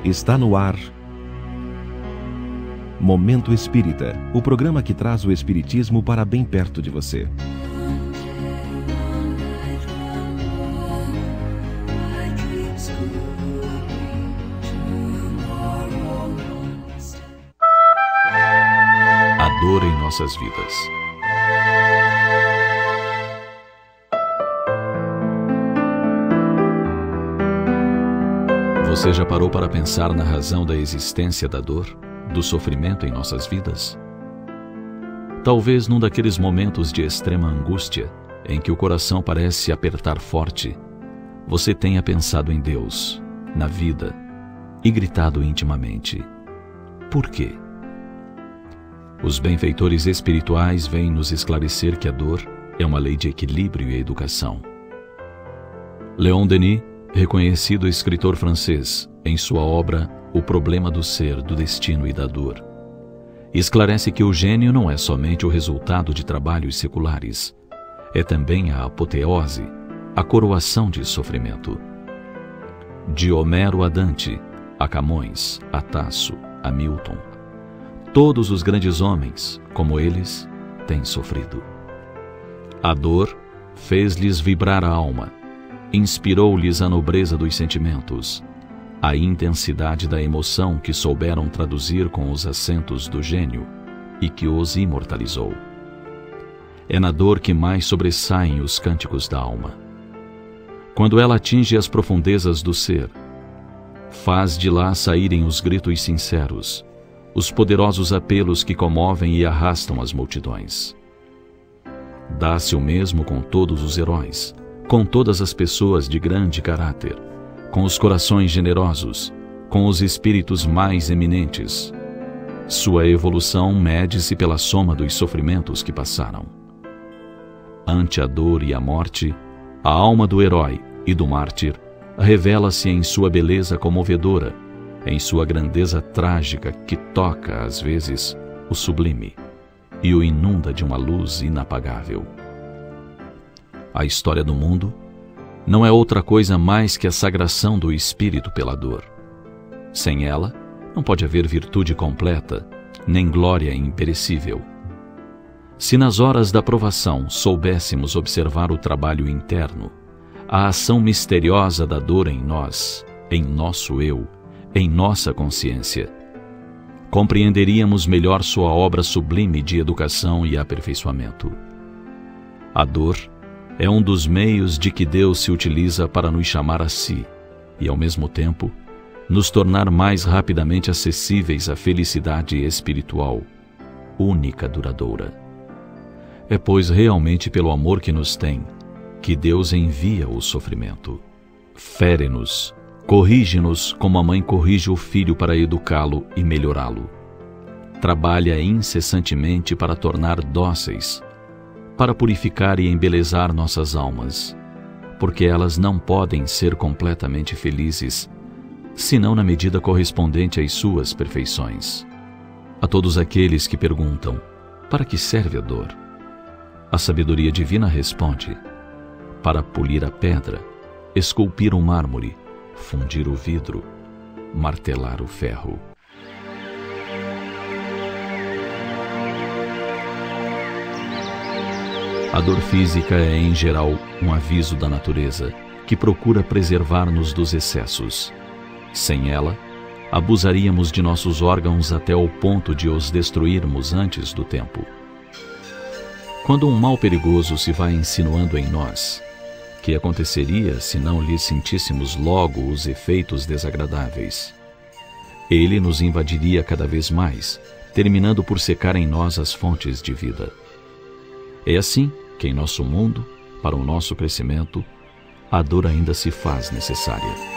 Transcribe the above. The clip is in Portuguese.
Está no ar Momento Espírita, o programa que traz o espiritismo para bem perto de você. A dor em nossas vidas. Você já parou para pensar na razão da existência da dor, do sofrimento em nossas vidas? Talvez num daqueles momentos de extrema angústia, em que o coração parece apertar forte, você tenha pensado em Deus, na vida, e gritado intimamente: por quê? Os benfeitores espirituais vêm nos esclarecer que a dor é uma lei de equilíbrio e educação. Léon Denis, reconhecido escritor francês, em sua obra O Problema do Ser, do Destino e da Dor, esclarece que o gênio não é somente o resultado de trabalhos seculares, é também a apoteose, a coroação de sofrimento. De Homero a Dante, a Camões, a Tasso, a Milton, todos os grandes homens, como eles, têm sofrido. A dor fez-lhes vibrar a alma, inspirou-lhes a nobreza dos sentimentos, a intensidade da emoção que souberam traduzir com os acentos do gênio e que os imortalizou. É na dor que mais sobressaem os cânticos da alma. Quando ela atinge as profundezas do ser, faz de lá saírem os gritos sinceros, os poderosos apelos que comovem e arrastam as multidões. Dá-se o mesmo com todos os heróis, com todas as pessoas de grande caráter, com os corações generosos, com os espíritos mais eminentes. Sua evolução mede-se pela soma dos sofrimentos que passaram. Ante a dor e a morte, a alma do herói e do mártir revela-se em sua beleza comovedora, em sua grandeza trágica que toca, às vezes, o sublime e o inunda de uma luz inapagável. A história do mundo não é outra coisa mais que a sagração do espírito pela dor. Sem ela, não pode haver virtude completa, nem glória imperecível. Se nas horas da provação soubéssemos observar o trabalho interno, a ação misteriosa da dor em nós, em nosso eu, em nossa consciência, compreenderíamos melhor sua obra sublime de educação e aperfeiçoamento. A dor é um dos meios de que Deus se utiliza para nos chamar a si e, ao mesmo tempo, nos tornar mais rapidamente acessíveis à felicidade espiritual, única duradoura. É, pois, realmente pelo amor que nos tem, que Deus envia o sofrimento. Fere-nos, corrige-nos como a mãe corrige o filho para educá-lo e melhorá-lo. Trabalha incessantemente para tornar dóceis, para purificar e embelezar nossas almas, porque elas não podem ser completamente felizes, senão na medida correspondente às suas perfeições. A todos aqueles que perguntam: para que serve a dor? A sabedoria divina responde: para polir a pedra, esculpir o mármore, fundir o vidro, martelar o ferro. A dor física é, em geral, um aviso da natureza que procura preservar-nos dos excessos. Sem ela, abusaríamos de nossos órgãos até o ponto de os destruirmos antes do tempo. Quando um mal perigoso se vai insinuando em nós, que aconteceria se não lhe sentíssemos logo os efeitos desagradáveis? Ele nos invadiria cada vez mais, terminando por secar em nós as fontes de vida. É assim que em nosso mundo, para o nosso crescimento, a dor ainda se faz necessária.